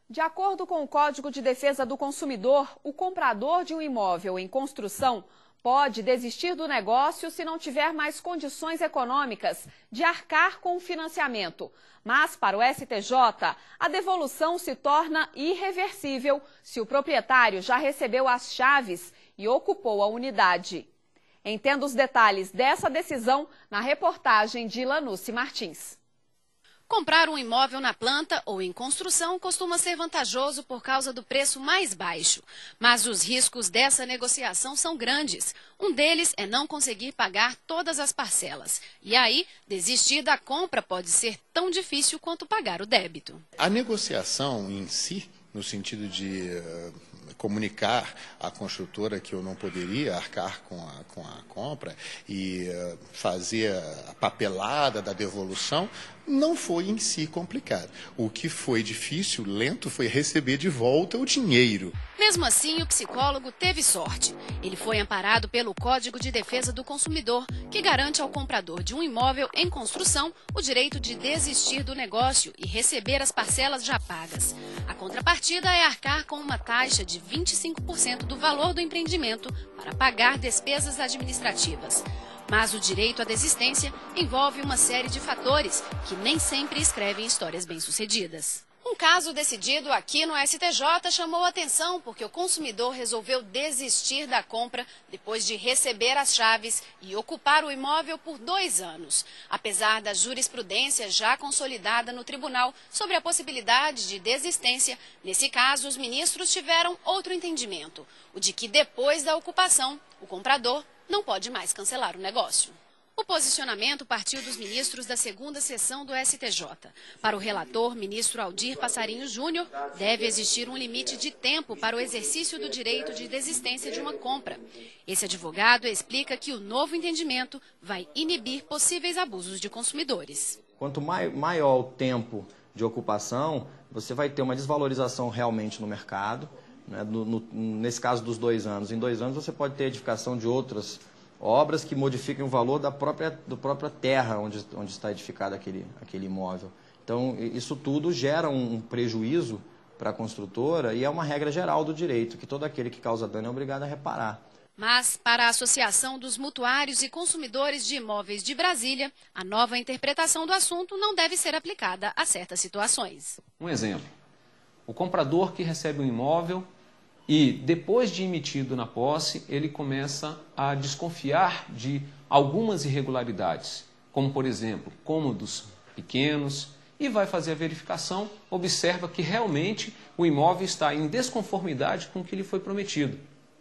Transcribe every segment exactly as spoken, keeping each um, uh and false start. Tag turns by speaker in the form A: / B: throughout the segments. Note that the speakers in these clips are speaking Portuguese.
A: De acordo com o Código de Defesa do Consumidor, o comprador de um imóvel em construção pode desistir do negócio se não tiver mais condições econômicas de arcar com o financiamento. Mas, para o S T J, a devolução se torna irreversível se o proprietário já recebeu as chaves e ocupou a unidade. Entenda os detalhes dessa decisão na reportagem de Lanucci Martins.
B: Comprar um imóvel na planta ou em construção costuma ser vantajoso por causa do preço mais baixo. Mas os riscos dessa negociação são grandes. Um deles é não conseguir pagar todas as parcelas. E aí, desistir da compra pode ser tão difícil quanto pagar o débito.
C: A negociação em si, no sentido de uh, comunicar à construtora que eu não poderia arcar com a, com a compra e uh, fazer a papelada da devolução, não foi em si complicado. O que foi difícil, lento, foi receber de volta o dinheiro.
B: Mesmo assim, o psicólogo teve sorte. Ele foi amparado pelo Código de Defesa do Consumidor, que garante ao comprador de um imóvel em construção o direito de desistir do negócio e receber as parcelas já pagas. A contrapartida é arcar com uma taxa de vinte e cinco por cento do valor do empreendimento para pagar despesas administrativas. Mas o direito à desistência envolve uma série de fatores que nem sempre escrevem histórias bem-sucedidas. Um caso decidido aqui no S T J chamou a atenção porque o consumidor resolveu desistir da compra depois de receber as chaves e ocupar o imóvel por dois anos. Apesar da jurisprudência já consolidada no tribunal sobre a possibilidade de desistência, nesse caso os ministros tiveram outro entendimento, o de que depois da ocupação, o comprador não pode mais cancelar o negócio. O posicionamento partiu dos ministros da segunda sessão do S T J. Para o relator, ministro Aldir Passarinho Júnior, deve existir um limite de tempo para o exercício do direito de desistência de uma compra. Esse advogado explica que o novo entendimento vai inibir possíveis abusos de consumidores.
D: Quanto maior o tempo de ocupação, você vai ter uma desvalorização realmente no mercado. Né? No, no, nesse caso dos dois anos, em dois anos você pode ter edificação de outras obras que modifiquem o valor da própria, da própria terra onde, onde está edificado aquele, aquele imóvel. Então, isso tudo gera um prejuízo para a construtora e é uma regra geral do direito, que todo aquele que causa dano é obrigado a reparar.
B: Mas, para a Associação dos Mutuários e Consumidores de Imóveis de Brasília, a nova interpretação do assunto não deve ser aplicada a certas situações.
E: Um exemplo, o comprador que recebe um imóvel e, depois de emitido na posse, ele começa a desconfiar de algumas irregularidades, como, por exemplo, cômodos pequenos, e vai fazer a verificação, observa que realmente o imóvel está em desconformidade com o que lhe foi prometido.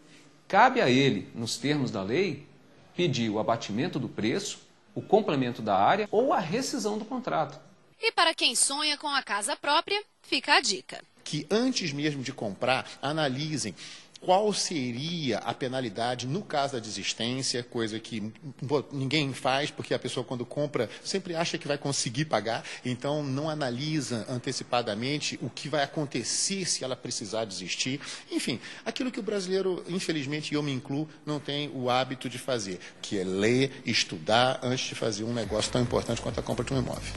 E: Cabe a ele, nos termos da lei, pedir o abatimento do preço, o complemento da área ou a rescisão do contrato.
B: E para quem sonha com a casa própria, fica a dica.
C: Que antes mesmo de comprar, analisem qual seria a penalidade no caso da desistência, coisa que ninguém faz, porque a pessoa quando compra sempre acha que vai conseguir pagar, então não analisa antecipadamente o que vai acontecer se ela precisar desistir. Enfim, aquilo que o brasileiro, infelizmente, e eu me incluo, não tem o hábito de fazer, que é ler, estudar, antes de fazer um negócio tão importante quanto a compra de um imóvel.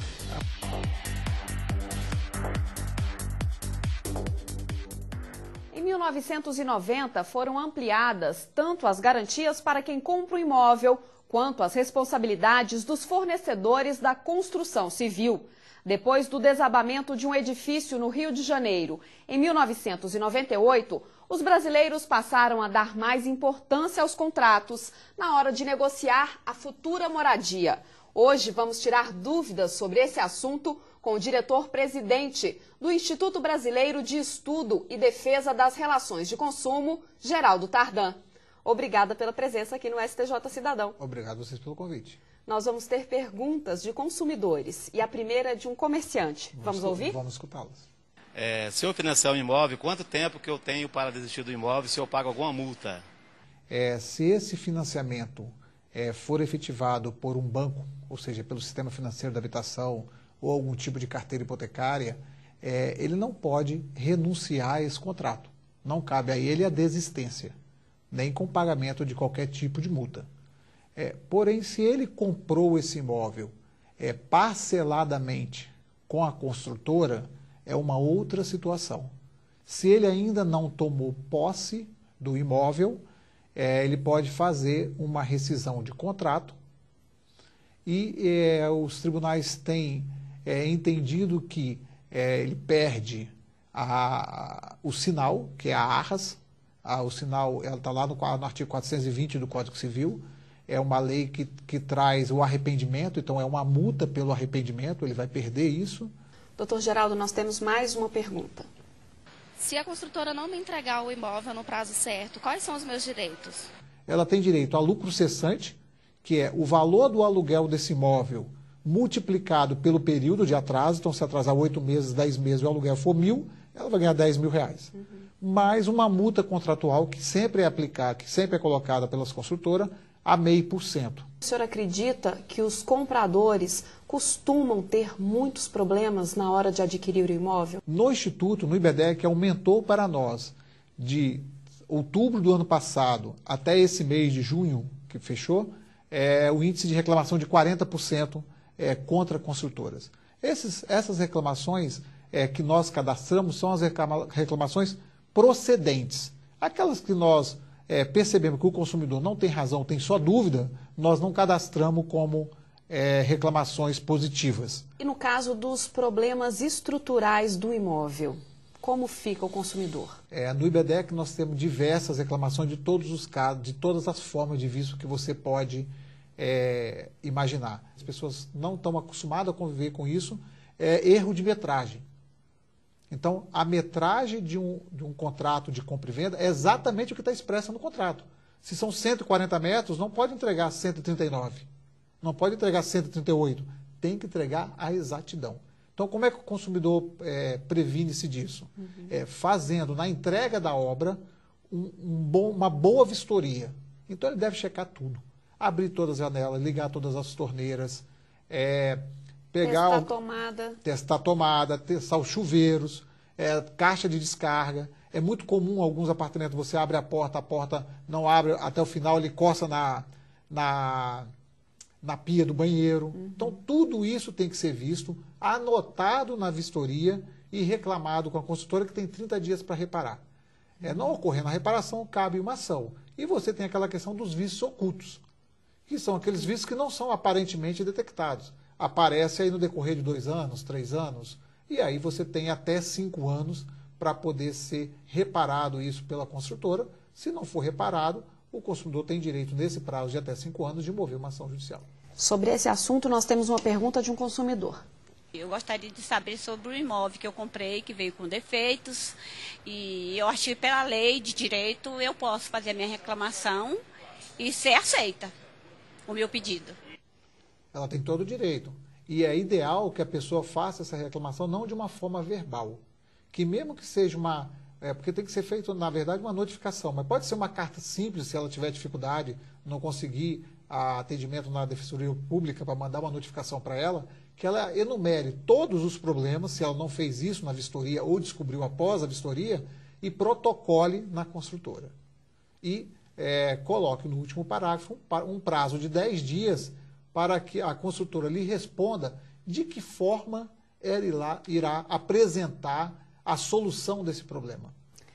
A: Em mil novecentos e noventa, foram ampliadas tanto as garantias para quem compra um imóvel, quanto as responsabilidades dos fornecedores da construção civil. Depois do desabamento de um edifício no Rio de Janeiro, em mil novecentos e noventa e oito, os brasileiros passaram a dar mais importância aos contratos na hora de negociar a futura moradia. Hoje vamos tirar dúvidas sobre esse assunto com o diretor-presidente do Instituto Brasileiro de Estudo e Defesa das Relações de Consumo, Geraldo Tardan. Obrigada pela presença aqui no S T J Cidadão.
F: Obrigado a vocês pelo convite.
A: Nós vamos ter perguntas de consumidores e a primeira é de um comerciante. Vamos, vamos ouvir?
F: Vamos escutá-las.
G: É, se eu financiar um imóvel, quanto tempo que eu tenho para desistir do imóvel se eu pago alguma multa?
F: É, se esse financiamento é, for efetivado por um banco, ou seja, pelo sistema financeiro da habitação ou algum tipo de carteira hipotecária, é, ele não pode renunciar a esse contrato. Não cabe a ele a desistência, nem com pagamento de qualquer tipo de multa. É, porém, se ele comprou esse imóvel é, parceladamente com a construtora, é uma outra situação. Se ele ainda não tomou posse do imóvel, é, ele pode fazer uma rescisão de contrato e é, os tribunais têm é, entendido que é, ele perde a, o sinal, que é a arras. Ah, o sinal está lá no, no artigo quatrocentos e vinte do Código Civil. É uma lei que, que traz o arrependimento, então é uma multa pelo arrependimento, ele vai perder isso.
A: Doutor Geraldo, nós temos mais uma pergunta.
H: Se a construtora não me entregar o imóvel no prazo certo, quais são os meus direitos?
F: Ela tem direito a lucro cessante, que é o valor do aluguel desse imóvel multiplicado pelo período de atraso. Então, se atrasar oito meses, dez meses, o aluguel for mil, ela vai ganhar dez mil reais. Uhum. Mais uma multa contratual que sempre é aplicada, que sempre é colocada pelas construtoras, a meio por cento.
A: O senhor acredita que os compradores costumam ter muitos problemas na hora de adquirir o imóvel?
F: No Instituto, no IBEDEC, aumentou para nós, de outubro do ano passado até esse mês de junho, que fechou, é, o índice de reclamação de quarenta por cento é, contra construtoras. Esses, essas reclamações é, que nós cadastramos são as reclama, reclamações procedentes. Aquelas que nós é, percebemos que o consumidor não tem razão, tem só dúvida, nós não cadastramos como é, reclamações positivas.
A: E no caso dos problemas estruturais do imóvel, como fica o consumidor?
F: É, no IBEDEC nós temos diversas reclamações de todos os casos, de todas as formas de vício que você pode é, imaginar. As pessoas não estão acostumadas a conviver com isso, é erro de metragem. Então, a metragem de um, de um contrato de compra e venda é exatamente o que está expresso no contrato. Se são cento e quarenta metros, não pode entregar cento e trinta e nove. Não pode entregar cento e trinta e oito. Tem que entregar a exatidão. Então, como é que o consumidor é, previne-se disso? Uhum. É, fazendo, na entrega da obra, um, um bom, uma boa vistoria. Então, ele deve checar tudo. Abrir todas as janelas, ligar todas as torneiras, é, pegar
A: testar a
F: o,
A: tomada.
F: Testar a tomada, testar os chuveiros, é, caixa de descarga. É muito comum, alguns apartamentos, você abre a porta, a porta não abre até o final, ele coça na, na, na pia do banheiro. Uhum. Então, tudo isso tem que ser visto, anotado na vistoria e reclamado com a construtora, que tem trinta dias para reparar. É, não ocorrendo a reparação, cabe uma ação. E você tem aquela questão dos vícios ocultos, que são aqueles vícios que não são aparentemente detectados. Aparece aí no decorrer de dois anos, três anos, e aí você tem até cinco anos para poder ser reparado isso pela construtora. Se não for reparado, o consumidor tem direito, nesse prazo de até cinco anos, de mover uma ação judicial.
A: Sobre esse assunto, nós temos uma pergunta de um consumidor.
I: Eu gostaria de saber sobre o imóvel que eu comprei, que veio com defeitos, e eu acho que pela lei de direito eu posso fazer a minha reclamação e ser aceita o meu pedido.
F: Ela tem todo o direito. E é ideal que a pessoa faça essa reclamação não de uma forma verbal. Que mesmo que seja uma... É, porque tem que ser feito, na verdade, uma notificação. Mas pode ser uma carta simples, se ela tiver dificuldade, não conseguir a atendimento na Defensoria Pública para mandar uma notificação para ela, que ela enumere todos os problemas, se ela não fez isso na vistoria ou descobriu após a vistoria, e protocole na construtora. E é, coloque no último parágrafo um prazo de dez dias para que a construtora lhe responda de que forma ela irá apresentar a solução desse problema.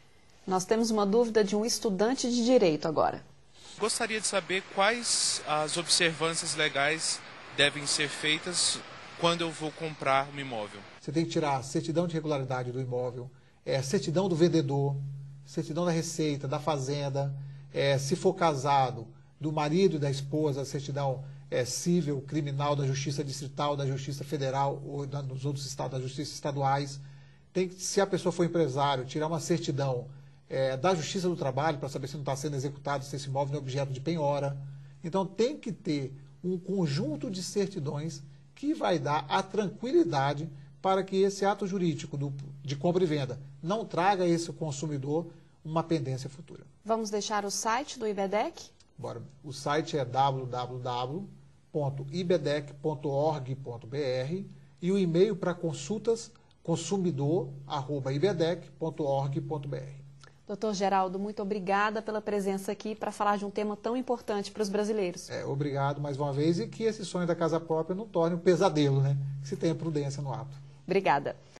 A: Nós temos uma dúvida de um estudante de direito agora.
J: Gostaria de saber quais as observâncias legais devem ser feitas quando eu vou comprar um imóvel.
F: Você tem que tirar a certidão de regularidade do imóvel, é, certidão do vendedor, certidão da Receita, da Fazenda, é, se for casado, do marido e da esposa, a certidão é, civil, criminal, da Justiça Distrital, da Justiça Federal ou da, dos outros estados, das justiças estaduais. Tem que, se a pessoa for empresário, tirar uma certidão é, da Justiça do Trabalho para saber se não está sendo executado, se esse imóvel é objeto de penhora. Então tem que ter um conjunto de certidões que vai dar a tranquilidade para que esse ato jurídico do, de compra e venda não traga a esse consumidor uma pendência futura.
A: Vamos deixar o site do IBEDEC?
F: Bora. O site é w w w ponto ibedec ponto org ponto b r e o e-mail para consultas consumidor arroba ibedec ponto org ponto b r.
A: Doutor Geraldo, muito obrigada pela presença aqui para falar de um tema tão importante para os brasileiros.
F: É, obrigado mais uma vez e que esse sonho da casa própria não torne um pesadelo, né? Que se tenha prudência no ato.
A: Obrigada.